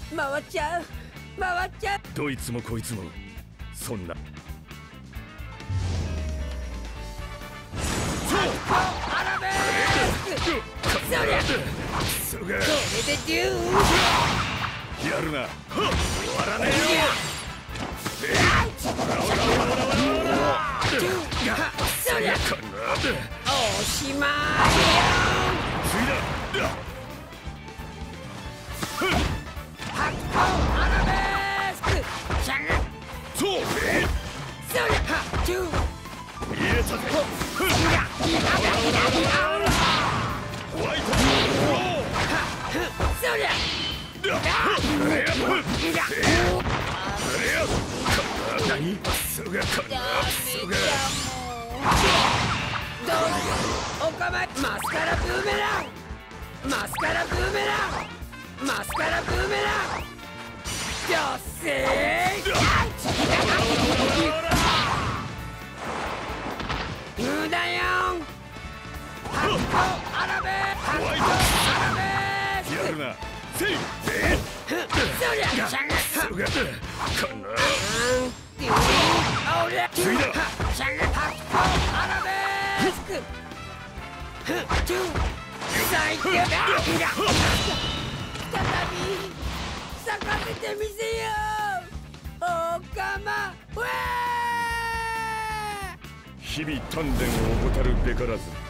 回っちゃう回っちゃう。 どいつもこいつもそんなアラベースそりゃそがこれでデューやるな終わらねえよそりゃおしまいよ。発砲アラベースシャンそうそりゃチュー見えたぜホワイトそりゃ何そがかなそがどうぞおかまい。マスカラブーメランマスカラブーメランマスカラブーメラン女性無駄よん発砲アラベー発砲アラベーやるなせいそりゃシャンそがかなおりゃついだシャン発砲アラベースクチュー最強だ再び咲かせてみせようおかまウェー。 日々鍛錬を怠るべからず